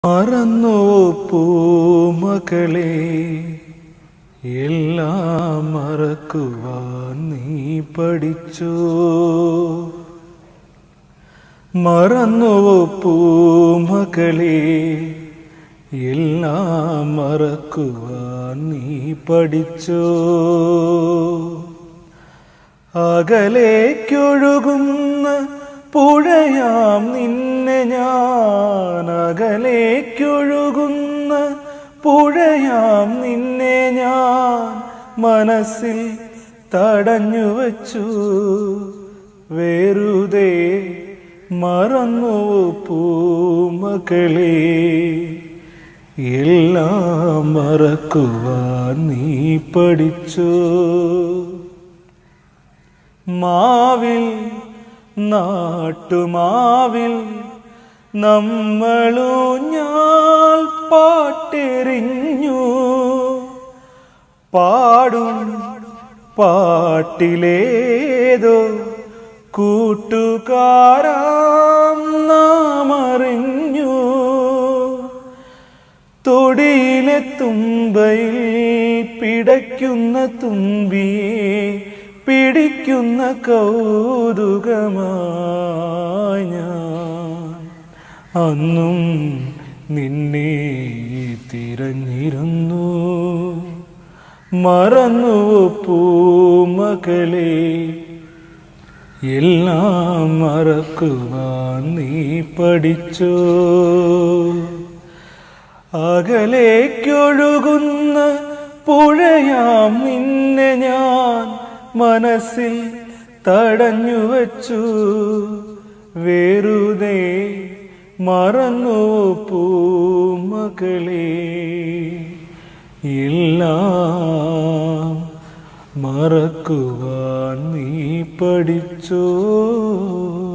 മറന്നു പൂമകളെ എല്ലാം മറക്കുവാൻ നീ പഠിച്ചോ. മറന്നു പൂമകളെ എല്ലാം മറക്കുവാൻ നീ പഠിച്ചോ. അകലേക്കൊഴുകുന്ന പുഴയാം നിന്നെ ഞാൻ, അകലേക്കൊഴുകുന്ന പുഴയാം നിന്നെ ഞാൻ മനസ്സിൽ തടഞ്ഞു വച്ചു. വെറുതെ മറന്നു പൂമകളെ എല്ലാം മറക്കുവാൻ നീ പഠിച്ചോ. മാവിൽ നാട്ടുമാവിൽ നമ്മളൂഞ്ഞാൽ പാട്ടെറിഞ്ഞു. പാടും പാട്ടിലേതോ കൂട്ടുകാരാം നാം അറിഞ്ഞു. തൊടിയിലെ തുമ്പയിൽ പിടയ്ക്കുന്ന തുമ്പിയെ പിടിക്കുന്ന കൗതുകമായി ഞാൻ അന്നും നിന്നെ തിരഞ്ഞിരുന്നു. മറന്നു പൂമകളെ എല്ലാം മറക്കുവാൻ നീ പഠിച്ചോ. അകലേക്കൊഴുകുന്ന പുഴയാം നിന്നെ ഞാൻ മനസ്സിൽ തടഞ്ഞു വച്ചു. വെറുതെ മറന്നു പൂമകളെ എല്ലാം മറക്കുവാൻ നീ പഠിച്ചോ.